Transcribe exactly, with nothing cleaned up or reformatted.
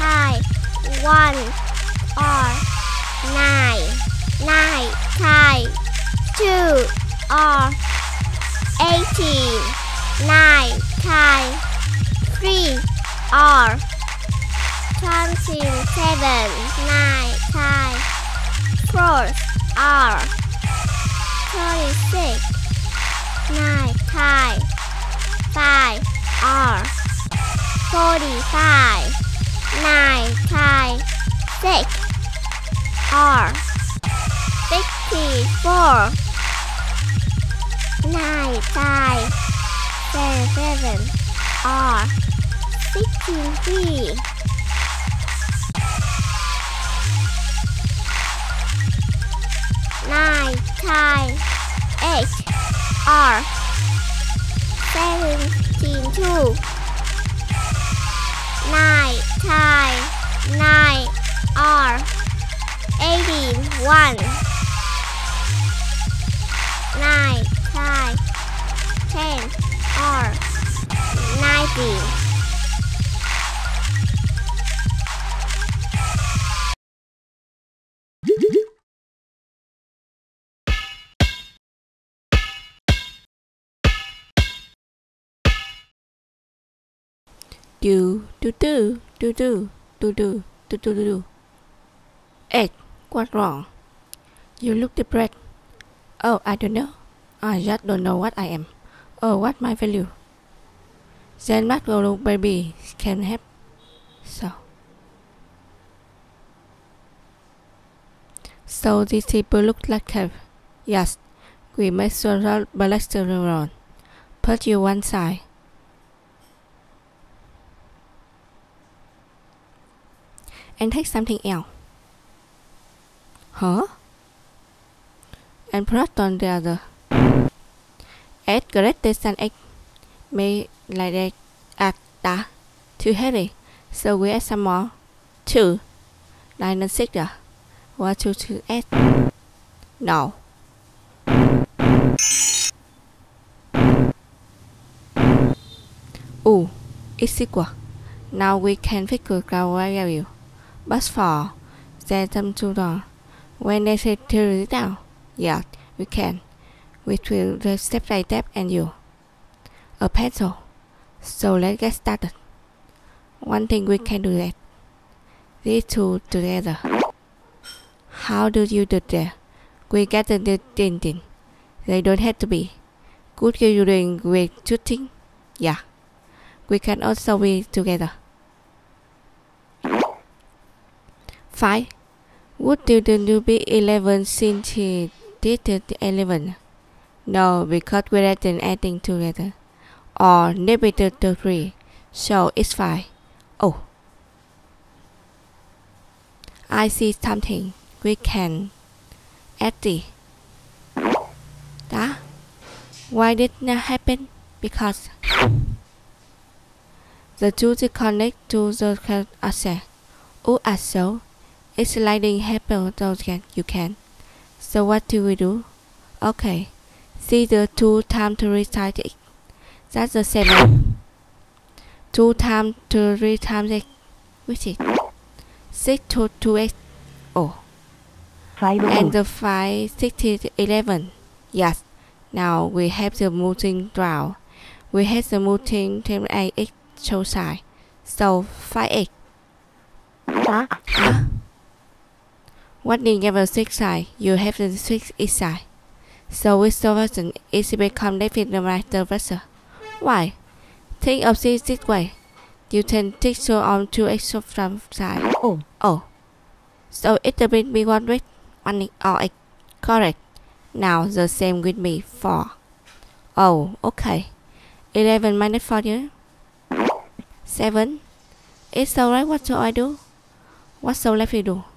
tie one or nine nine tie two or eighteen nine tie three or twenty-seven nine tie four or thirty-six nine tie five or forty-five nine tie six or sixty-four nine tie seven or sixty-three nine tie eight or seventy-two nine tie nine or eighty-one nine tie ten or nineteen Do do do do do do do do do do do. Eight. What's wrong? You look depressed. Oh, I don't know. I just don't know what I am. Oh, what my value? Then what will baby can have? So. So these people look like have. Yes, we measure cholesterol. Put you one side. And take something else. Huh? And put on the other. Eight greater than eight. May like that at that. Too heavy. So we add some more. Two. Nine and six. What two to eight? No. Ooh, it's equal. Now we can figure out value. But for the them to the when they say to it down, yeah, we can. We will the step by step and you a pencil. So let's get started. One thing we can do that. These two together. How do you do that? We get the tin tin. They don't have to be. Good you doing with shooting? Yeah. We can also be together. Five. Would you do be eleven since he did the eleven? No, because we're adding together. Or maybe the three. So it's five. Oh. I see something. We can add the. That? Why did that happen? Because the two connect to the asset. Oh, so. It's sliding happen that you can. So what do we do? Okay. See the two times three times x. That's the seven. Two times three times x. Which is six to two x. Oh. Five. And the five sixty eleven. Yes. Now we have the moving draw. We have the moving ten x show side. So five x. Huh? Huh? What did give a six side? You have the six each side. So with the version is become definitely the vector. Why? Think of this this way. You can take so on two x from side. Oh. Oh. So it will be one with one or x. Correct. Now the same with me four. Oh, okay. Eleven minus four here. Seven. It's alright. What shall I do? What shall I do?